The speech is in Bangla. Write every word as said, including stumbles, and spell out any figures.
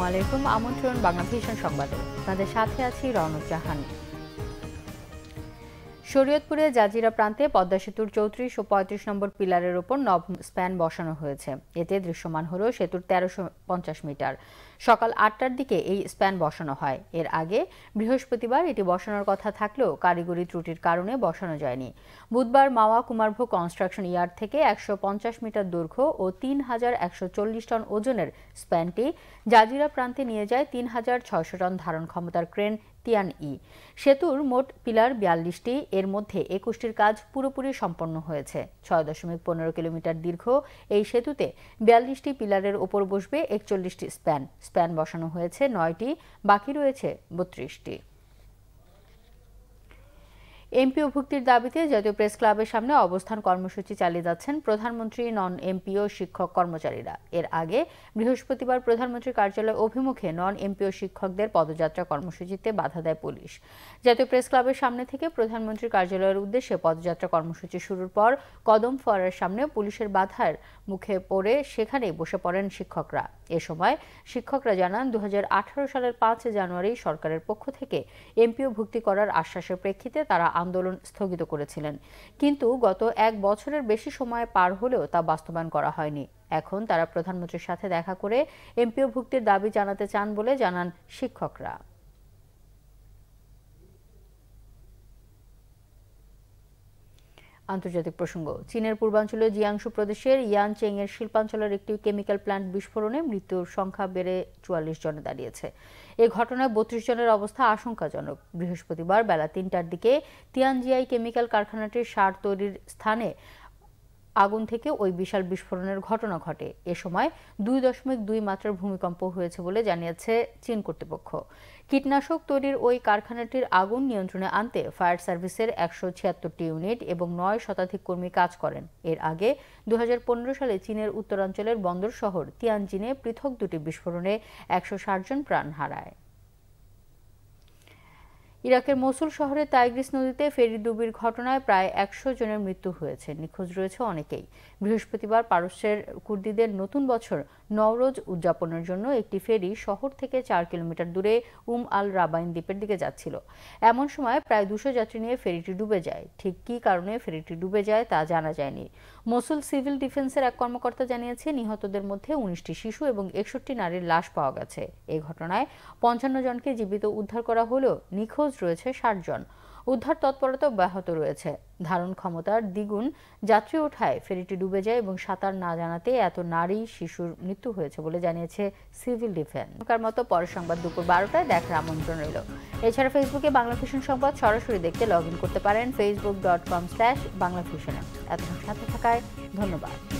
আলাইকুম, আমন্ত্রণ বাংলা ভিশন সংবাদে। আপনাদের সাথে আছি রওনক জাহান। শরীয়তপুরে জাজিরা প্রান্তে পদ্মা সেতুর চৌত্রিশ ও পঁয়ত্রিশ নম্বর পিলারের ওপর নবম স্প্যান বসানো হয়েছে। এতে দৃশ্যমান হল সেতুর তেরোশো পঞ্চাশ মিটার। সকাল আটটার দিকে এই স্প্যান বসানো হয়। এর আগে বৃহস্পতিবার এটি বসানোর কথা থাকলেও কারিগরি ত্রুটির কারণে বসানো যায়নি। বুধবার মাওয়া কুমারভো কনস্ট্রাকশন ইয়ার্ড থেকে একশো পঞ্চাশ মিটার দৈর্ঘ্য ও তিন হাজার একশো চল্লিশ টন ওজনের স্প্যানটি জাজিরা প্রান্তে নিয়ে যায় তিন হাজার ছয়শো টন ধারণ ক্ষমতার ক্রেন তিয়ান ই। সেতুর মোট পিলার বিয়াল্লিশটি, এর মধ্যে একুশটির কাজ পুরোপুরি সম্পন্ন হয়েছে। ছয় দশমিক পনেরো কিলোমিটার দীর্ঘ এই সেতুতে বিয়াল্লিশটি পিলারের ওপর বসবে একচল্লিশটি স্প্যান। স্প্যান বসানো হয়েছে নয়টি, বাকি রয়েছে বত্রিশটি। এমপিও ভুক্তির দাবিতে জাতীয় প্রেস ক্লাবের সামনে অবস্থান কর্মসূচি চালিয়ে যাচ্ছেন প্রধানমন্ত্রী, নন এমপিও শিক্ষক কর্মচারীরা। এর আগে বৃহস্পতিবার প্রধানমন্ত্রীর কার্যালয় অভিমুখে নন এমপিও শিক্ষকদের পদযাত্রা কর্মসূচিতে বাধা দেয় পুলিশ। জাতীয় প্রেস ক্লাবের সামনে থেকে প্রধানমন্ত্রীর কার্যালয়ের উদ্দেশ্যে পদযাত্রা কর্মসূচি শুরুর পর কদম ফোয়ারার সামনে পুলিশের বাধার মুখে পড়ে সেখানেই বসে পড়েন শিক্ষকরা। এ সময় শিক্ষকরা জানান, দু হাজার আঠারো সালের পাঁচ জানুয়ারি সরকারের পক্ষ থেকে এমপিও ভুক্তি করার আশ্বাসের প্রেক্ষিতে তারা আন্দোলন স্থগিত করেছিলেন, কিন্তু গত এক বছরের বেশি সময় পার হলেও তা বাস্তবায়ন করা হয়নি। এখন তারা প্রধানমন্ত্রীর সাথে দেখা করে এমপিও ভুক্তির দাবি জানাতে চান বলে জানান শিক্ষকরা। আন্তর্জাতিক প্রসঙ্গ। চীনের পূর্বাঞ্চলীয় জিয়াংশু প্রদেশের ইয়ানচেং এর শিল্পাঞ্চলের একটি কেমিক্যাল প্ল্যান্ট বিস্ফোরণে মৃত্যুর সংখ্যা বেড়ে চুয়াল্লিশ জনে দাঁড়িয়েছে। এ ঘটনায় বত্রিশ জনের অবস্থা আশঙ্কাজনক। বৃহস্পতিবার বেলা তিনটার দিকে তিয়ানজিয়াই কেমিক্যাল কারখানাটির সার তৈরির স্থানে আগুন থেকে ওই বিশাল বিস্ফোরণের ঘটনা ঘটে। এ সময় দুই দশমিক দুই মাত্রার ভূমিকম্প হয়েছে বলে জানিয়েছে চীন কর্তৃপক্ষ। কীটনাশক তৈরির ওই কারখানাটির আগুন নিয়ন্ত্রণে আনতে ফায়ার সার্ভিসের একশো ছিয়াত্তরটি ইউনিট এবং নয় শতাধিক কর্মী কাজ করেন। এর আগে দু হাজার পনেরো সালে চীনের উত্তরাঞ্চলের বন্দর শহর তিয়ানজিনে পৃথক দুটি বিস্ফোরণে একশো ষাট জন প্রাণ হারায়। ইরাকের মসুল শহরে তাইগ্রিস নদীতে ফেরি ডুবির ঘটনায় প্রায় একশো জনের মৃত্যু হয়েছে। নিখোঁজ রয়েছে অনেকেই। বৃহস্পতিবার পারস্যের কুর্দিদের নতুন বছর নওরোজ উদযাপনের জন্য একটি ফেরি শহর থেকে চার কিলোমিটার দূরে উম আল রাবাইন দ্বীপের দিকে যাচ্ছিল। এমন সময় প্রায় দুশো যাত্রী নিয়ে ফেরিটি ডুবে যায়। ঠিক কী কারণে ফেরিটি ডুবে যায় তা জানা যায়নি। মসুল সিভিল ডিফেন্সের এক কর্মকর্তা জানিয়েছে, নিহতদের মধ্যে উনিশটি শিশু এবং একষট্টি নারীর লাশ পাওয়া গেছে। এই ঘটনায় পঞ্চান্ন জনকে জীবিত উদ্ধার করা হলেও নিখোঁজ রয়েছে ষাট জন। উদ্ধার তৎপরতা অব্যাহত রয়েছে। ধারণ ক্ষমতার দ্বিগুণ যাত্রী ওঠায় ফেরিটি ডুবে যায় এবং সাঁতার না জানাতে এত নারী শিশুর মৃত্যু হয়েছে বলে জানিয়েছে সিভিল ডিফেন্স। এখনকার মতো পরের সংবাদ দুপুর বারোটায় দেখার আমন্ত্রণ রইল। এছাড়া ফেসবুকে বাংলা ভিশন সংবাদ সরাসরি দেখতে লগ ইন করতে পারেন Facebook dot com slash Bangla ভিশনে। এতক্ষণ সাথে থাকায় ধন্যবাদ।